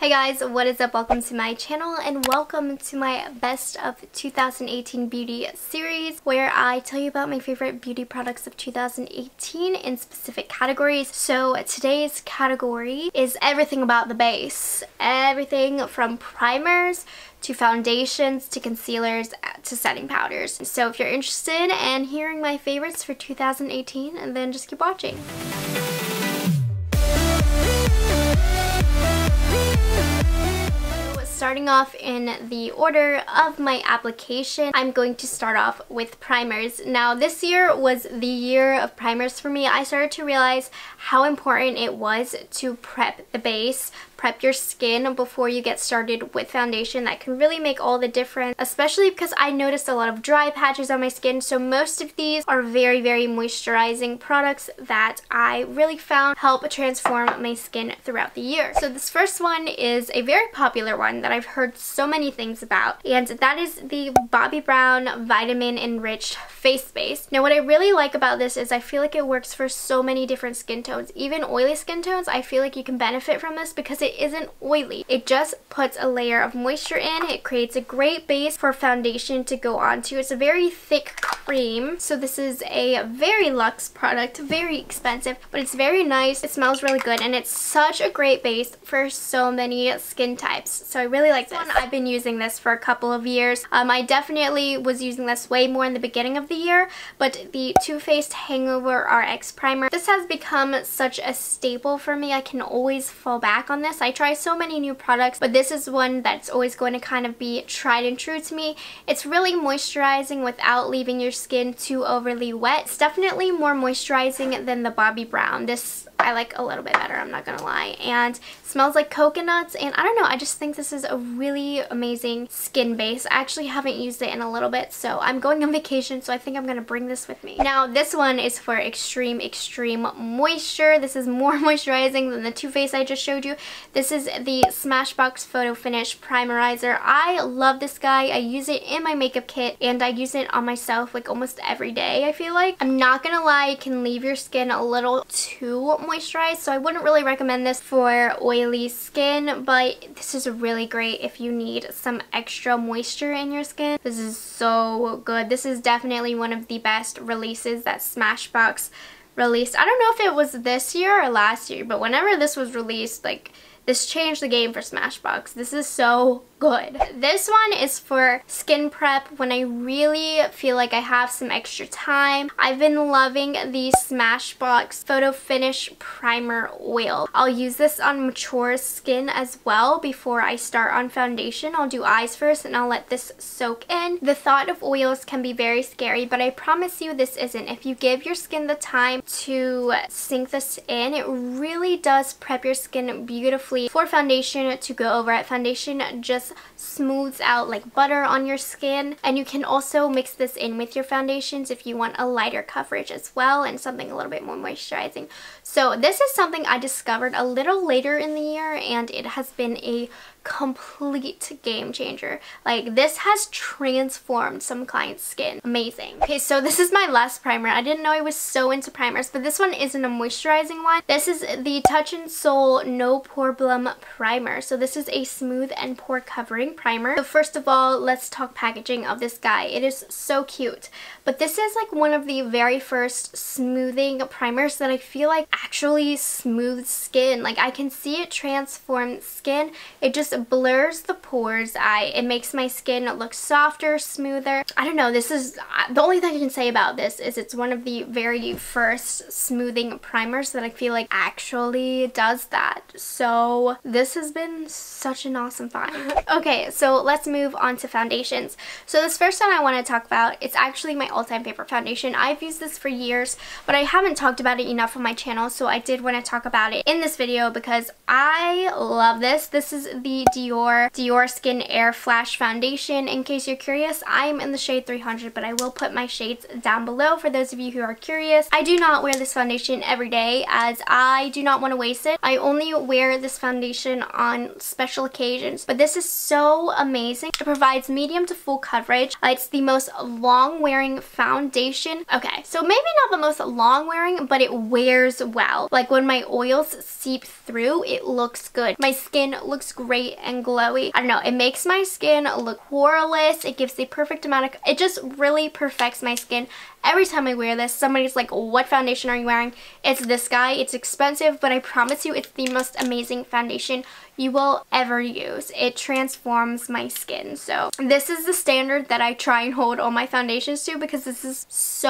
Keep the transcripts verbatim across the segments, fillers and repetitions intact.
Hey guys, what is up? Welcome to my channel and welcome to my best of two thousand eighteen beauty series where I tell you about my favorite beauty products of two thousand eighteen in specific categories. So today's category is everything about the base. Everything from primers to foundations to concealers to setting powders. So if you're interested in hearing my favorites for two thousand eighteen, then just keep watching. Starting off in the order of my application, I'm going to start off with primers. Now this year was the year of primers for me. I started to realize how important it was to prep the base, prep your skin before you get started with foundation. That can really make all the difference, especially because I noticed a lot of dry patches on my skin. So most of these are very, very moisturizing products that I really found help transform my skin throughout the year. So this first one is a very popular one that I've heard so many things about, and that is the Bobbi Brown Vitamin Enriched Face Base. Now what I really like about this is I feel like it works for so many different skin tones. Even oily skin tones, I feel like you can benefit from this because it isn't oily. It just puts a layer of moisture in. It creates a great base for foundation to go onto. It's a very thick cream. So this is a very luxe product, very expensive, but it's very nice. It smells really good and it's such a great base for so many skin types. So I really like this one. I've been using this for a couple of years. Um, I definitely was using this way more in the beginning of the year, but the Too Faced Hangover R X Primer, this has become such a staple for me. I can always fall back on this. I try so many new products, but this is one that's always going to kind of be tried and true to me. It's really moisturizing without leaving your skin too overly wet. It's definitely more moisturizing than the Bobbi Brown. This I like a little bit better, I'm not gonna lie. And it smells like coconuts, and I don't know, I just think this is a really amazing skin base. I actually haven't used it in a little bit, so I'm going on vacation, so I think I'm gonna bring this with me. Now this one is for extreme, extreme moisture. This is more moisturizing than the Too Faced I just showed you. This is the Smashbox Photo Finish Primerizer. I love this guy. I use it in my makeup kit, and I use it on myself like almost every day, I feel like. I'm not gonna lie, it can leave your skin a little too moisturized, so I wouldn't really recommend this for oily skin, but this is really great if you need some extra moisture in your skin. This is so good. This is definitely one of the best releases that Smashbox released. I don't know if it was this year or last year, but whenever this was released, like, this changed the game for Smashbox. This is so good. This one is for skin prep when I really feel like I have some extra time. I've been loving the Smashbox Photo Finish Primer Oil. I'll use this on mature skin as well before I start on foundation. I'll do eyes first and I'll let this soak in. The thought of oils can be very scary, but I promise you this isn't. If you give your skin the time to sink this in, it really does prep your skin beautifully for foundation to go over it. Foundation just smooths out like butter on your skin, and you can also mix this in with your foundations if you want a lighter coverage as well and something a little bit more moisturizing. So this is something I discovered a little later in the year, and it has been a complete game changer. Like, this has transformed some clients' skin. Amazing. Okay, so this is my last primer. I didn't know I was so into primers, but this one isn't a moisturizing one. This is the Touch in Sol No Problem Primer. So this is a smooth and pore covering primer. So first of all, let's talk packaging of this guy. It is so cute. But this is like one of the very first smoothing primers that I feel like actually smooths skin. Like, I can see it transform skin. It just blurs the pores. I it makes my skin look softer, smoother. I don't know, this is the only thing I can say about this is it's one of the very first smoothing primers that I feel like actually does that. So this has been such an awesome find. Okay, so let's move on to foundations. So this first one I want to talk about, it's actually my all-time favorite foundation. I've used this for years, but I haven't talked about it enough on my channel, so I did want to talk about it in this video because I love this. This is the Dior Dior Skin Air Flash Foundation. In case you're curious, I'm in the shade three hundred, but I will put my shades down below for those of you who are curious. I do not wear this foundation every day as I do not want to waste it. I only wear this foundation on special occasions, but this is so amazing. It provides medium to full coverage. Uh, it's the most long wearing foundation. Okay, so maybe not the most long wearing, but it wears well. Like when my oils seep through, it looks good. My skin looks great and glowy. I don't know, it makes my skin look poreless. It gives the perfect amount of, it just really perfects my skin. Every time I wear this, somebody's like, what foundation are you wearing? It's this guy. It's expensive, but I promise you it's the most amazing foundation you will ever use. It transforms my skin. So this is the standard that I try and hold all my foundations to because this is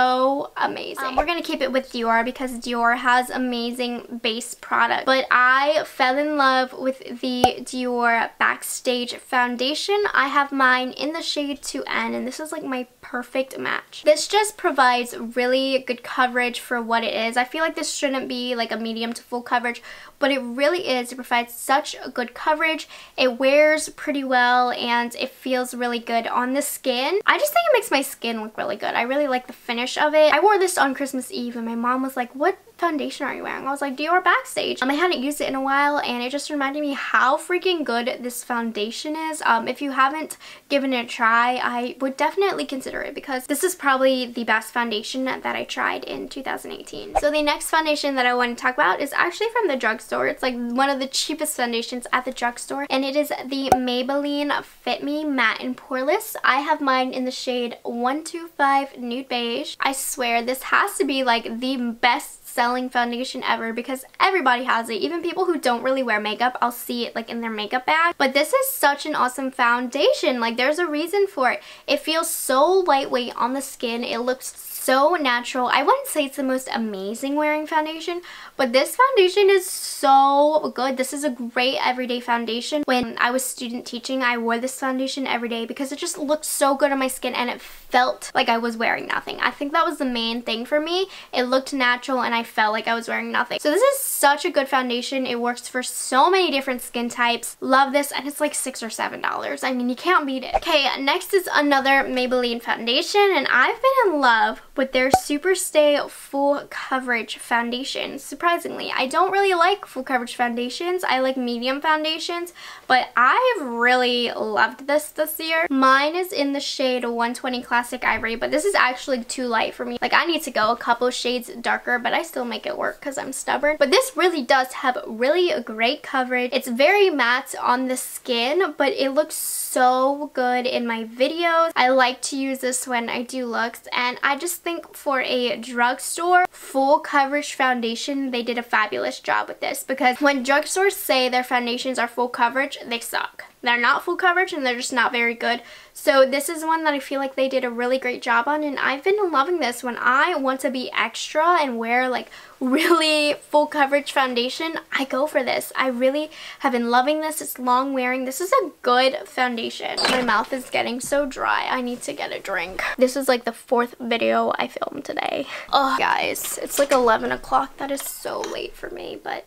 so amazing. Um, we're going to keep it with Dior because Dior has amazing base product. But I fell in love with the Dior Backstage foundation. I have mine in the shade two N and this is like my perfect match. This just provides really good coverage for what it is. I feel like this shouldn't be like a medium to full coverage, but it really is. It provides such a good coverage. It wears pretty well and it feels really good on the skin. I just think it makes my skin look really good. I really like the finish of it. I wore this on Christmas Eve and my mom was like, what foundation are you wearing? I was like, Dior Backstage. Um, I hadn't used it in a while and it just reminded me how freaking good this foundation is. Um, if you haven't given it a try, I would definitely consider it because this is probably the best foundation that I tried in two thousand eighteen. So the next foundation that I want to talk about is actually from the drugstore. It's like one of the cheapest foundations at the drugstore and it is the Maybelline Fit Me Matte and Poreless. I have mine in the shade one two five Nude Beige. I swear this has to be like the best selling foundation ever because everybody has it. Even people who don't really wear makeup, I'll see it like in their makeup bag. But this is such an awesome foundation. Like there's a reason for it. It feels so lightweight on the skin. It looks so natural. I wouldn't say it's the most amazing wearing foundation, but this foundation is so good. This is a great everyday foundation. When I was student teaching, I wore this foundation every day because it just looked so good on my skin and it felt like I was wearing nothing. I think that was the main thing for me. It looked natural and I felt like I was wearing nothing. So this is such a good foundation. It works for so many different skin types. Love this and it's like six or seven dollars. I mean, you can't beat it. Okay, next is another Maybelline foundation and I've been in love with their Superstay Full Coverage Foundation. Surprisingly, I don't really like full coverage foundations. I like medium foundations, but I've really loved this this year. Mine is in the shade one twenty Classic Ivory, but this is actually too light for me. Like I need to go a couple shades darker, but I still make it work because I'm stubborn. But this really does have really great coverage. It's very matte on the skin, but it looks so good in my videos. I like to use this when I do looks, and I just think for a drugstore full coverage foundation, they did a fabulous job with this because when drugstores say their foundations are full coverage, they suck. They're not full coverage and they're just not very good. So this is one that I feel like they did a really great job on and I've been loving this. When I want to be extra and wear like really full coverage foundation, I go for this. I really have been loving this. It's long wearing. This is a good foundation. My mouth is getting so dry. I need to get a drink. This is like the fourth video I filmed today. Oh, guys, it's like eleven o'clock. That is so late for me, but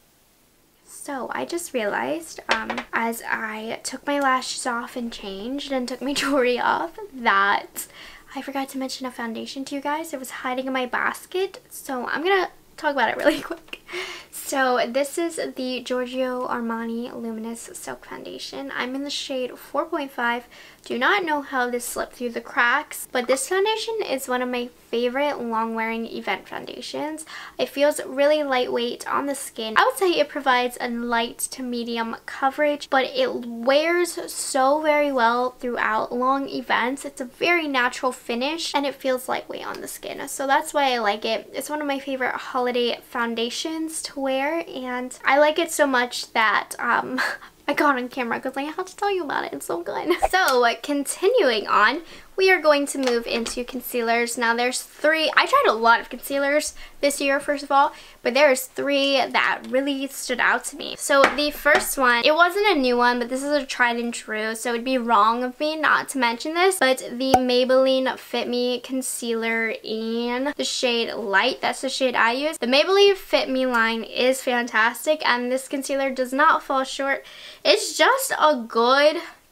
so I just realized um, as I took my lashes off and changed and took my jewelry off that I forgot to mention a foundation to you guys. It was hiding in my basket, so I'm gonna talk about it really quick. So this is the Giorgio Armani Luminous Silk Foundation. I'm in the shade four point five. Do not know how this slipped through the cracks, but this foundation is one of my favorite long-wearing event foundations. It feels really lightweight on the skin. I would say it provides a light to medium coverage, but it wears so very well throughout long events. It's a very natural finish and it feels lightweight on the skin, so that's why I like it. It's one of my favorite holiday foundations to wear, and I like it so much that um I got on camera because I have to tell you about it. It's so good. So uh, continuing on, we are going to move into concealers. Now there's three. I tried a lot of concealers this year, first of all, but there's three that really stood out to me. So the first one, it wasn't a new one, but this is a tried and true, so it'd be wrong of me not to mention this, but the Maybelline Fit Me Concealer in the shade Light. That's the shade I use. The Maybelline Fit Me line is fantastic, and this concealer does not fall short. It's just a good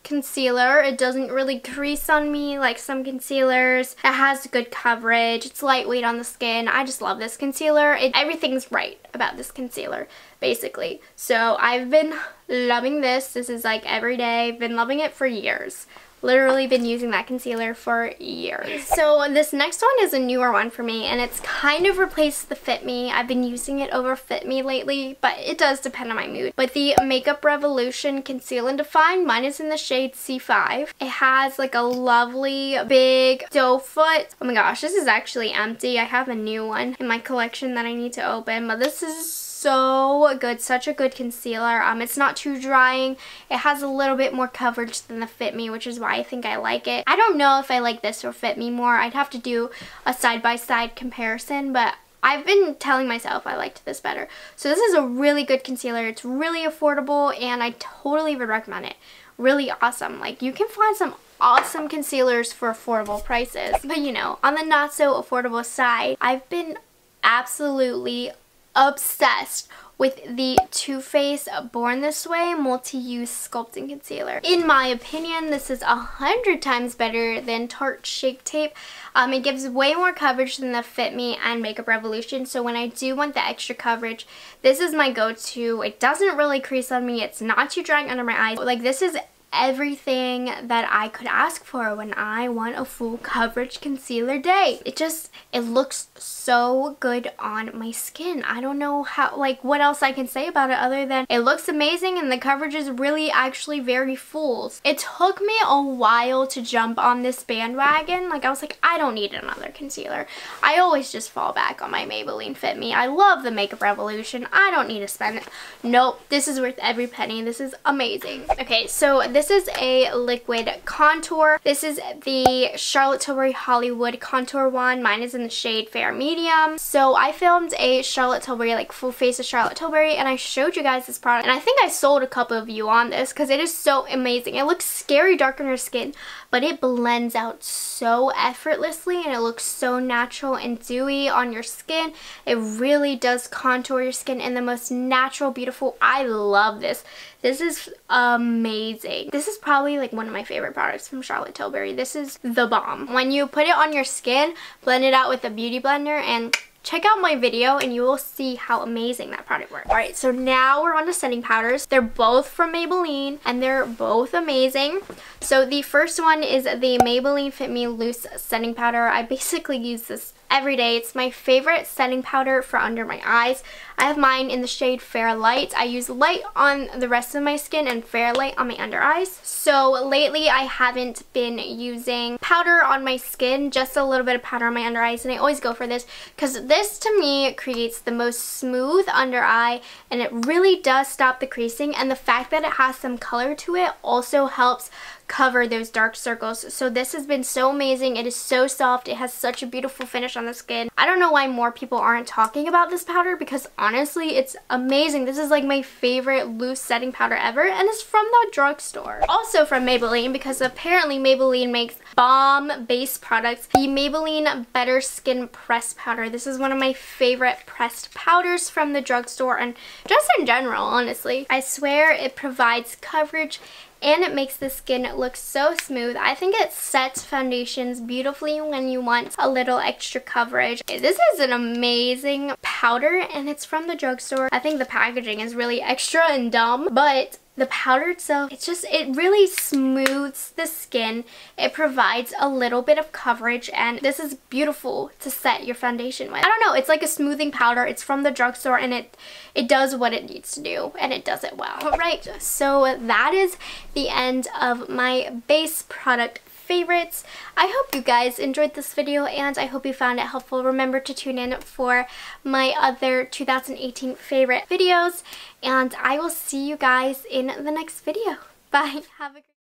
concealer. It doesn't really crease on me like some concealers. It has good coverage. It's lightweight on the skin. I just love this concealer. It, everything's right about this concealer, basically. So I've been loving this. This is like every day. I've been loving it for years. Literally been using that concealer for years. So this next one is a newer one for me, and it's kind of replaced the Fit Me. I've been using it over Fit Me lately, but it does depend on my mood. But the Makeup Revolution Conceal and Define, mine is in the shade C five. It has like a lovely big doe foot. Oh my gosh, this is actually empty. I have a new one in my collection that I need to open, but this is so good. Such a good concealer. Um, it's not too drying. It has a little bit more coverage than the Fit Me, which is why I think I like it. I don't know if I like this or Fit Me more. I'd have to do a side-by-side comparison, but I've been telling myself I liked this better. So this is a really good concealer. It's really affordable, and I totally would recommend it. Really awesome. Like, you can find some awesome concealers for affordable prices. But you know, on the not so affordable side, I've been absolutely obsessed with the Too Faced Born This Way Multi-Use Sculpting Concealer. In my opinion, this is a hundred times better than Tarte Shape Tape. Um, it gives way more coverage than the Fit Me and Makeup Revolution, so when I do want the extra coverage, this is my go-to. It doesn't really crease on me. It's not too drying under my eyes. Like, this is everything that I could ask for when I want a full coverage concealer day. It just, it looks so good on my skin. I don't know how, like, what else I can say about it other than it looks amazing and the coverage is really actually very full. It took me a while to jump on this bandwagon. Like, I was like, I don't need another concealer. I always just fall back on my Maybelline Fit Me. I love the Makeup Revolution. I don't need to spend it. Nope, this is worth every penny. This is amazing. Okay, so this This is a liquid contour. This is the Charlotte Tilbury Hollywood contour one. Mine is in the shade Fair Medium. So I filmed a Charlotte Tilbury, like full face of Charlotte Tilbury, and I showed you guys this product. And I think I sold a couple of you on this because it is so amazing. It looks scary dark on your skin, but it blends out so effortlessly and it looks so natural and dewy on your skin. It really does contour your skin in the most natural, beautiful. I love this. This is amazing. This is probably like one of my favorite products from Charlotte Tilbury. This is the bomb. When you put it on your skin, blend it out with a beauty blender, and check out my video and you will see how amazing that product works. Alright, so now we're on to setting powders. They're both from Maybelline and they're both amazing. So the first one is the Maybelline Fit Me Loose Setting Powder. I basically use this every day. It's my favorite setting powder for under my eyes. I have mine in the shade Fair Light. I use light on the rest of my skin and Fair Light on my under eyes. So lately I haven't been using powder on my skin, just a little bit of powder on my under eyes, and I always go for this because this to me creates the most smooth under eye and it really does stop the creasing, and the fact that it has some color to it also helps cover those dark circles. So this has been so amazing. It is so soft. It has such a beautiful finish on the skin. I don't know why more people aren't talking about this powder because honestly it's amazing. This is like my favorite loose setting powder ever, and it's from the drugstore. Also from Maybelline, because apparently Maybelline makes bomb base products. The Maybelline Better Skin Pressed Powder. This is one of my favorite pressed powders from the drugstore and just in general, honestly. I swear it provides coverage and it makes the skin look so smooth. I think it sets foundations beautifully when you want a little extra coverage. This is an amazing powder and it's from the drugstore. I think the packaging is really extra and dumb, but the powder itself, it's just, it really smooths the skin. It provides a little bit of coverage, and this is beautiful to set your foundation with. I don't know, it's like a smoothing powder. It's from the drugstore and it it does what it needs to do, and it does it well. Alright, so that is the end of my base product favorites. I hope you guys enjoyed this video and I hope you found it helpful. Remember to tune in for my other two thousand eighteen favorite videos, and I will see you guys in the next video. Bye. Have a great